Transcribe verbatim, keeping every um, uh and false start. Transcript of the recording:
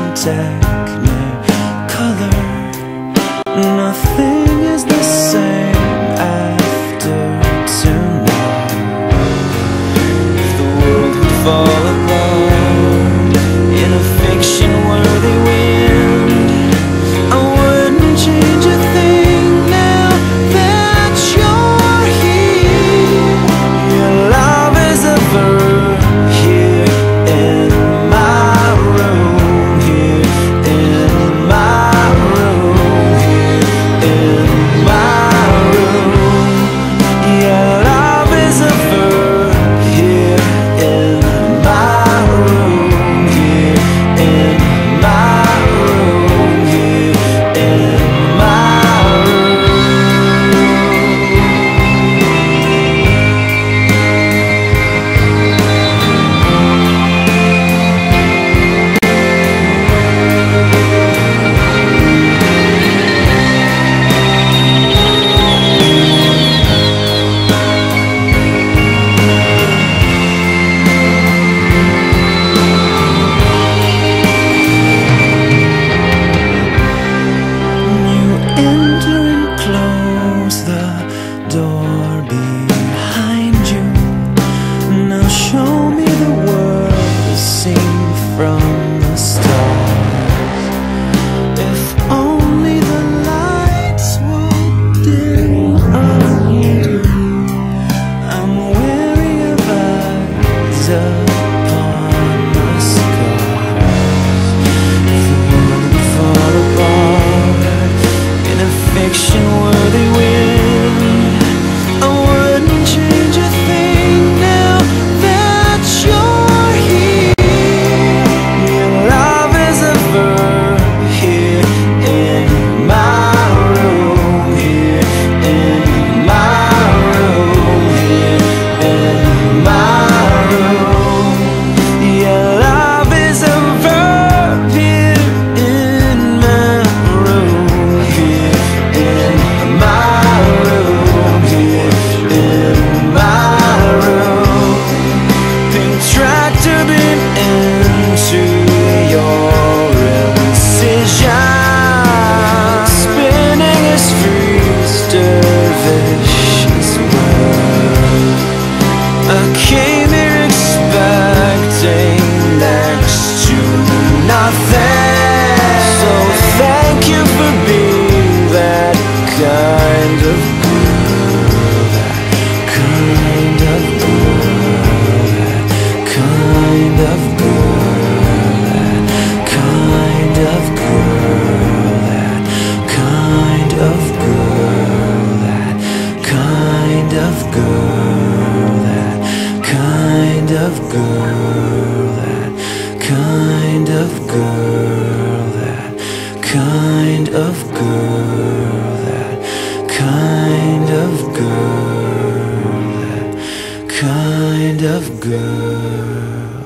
technicolor. Nothing is the same after tonight. If the world would fall apart in a fiction-worthy wind, I wouldn't change a thing now that you're here. Your love is a verb here in my room, here in my room, here in my room. Your love is a verb here in my room, here in my room, here in my room. You enter and close the door behind you. Now show me the world as seen from the stars. If only the lights would dim undo. I'm weary of eyes upon the scars. If the world would fall apart in a fiction-worthy wind, I wouldn't change a thing now that you're here. Your love is a verb here in my room, here in my room, here in my room. Your love is a verb here in my room, here in my room, here in my room. Pink tractor bit into your incision, spinning his freeze dervishes word. I came here expecting next to nothing, so thank you for being that kind of girl, that kind of girl, that kind of girl, that kind of girl, that kind of girl, that kind of girl, that kind of girl, that kind of girl, that kind of girl, that kind of girl, that kind of girl.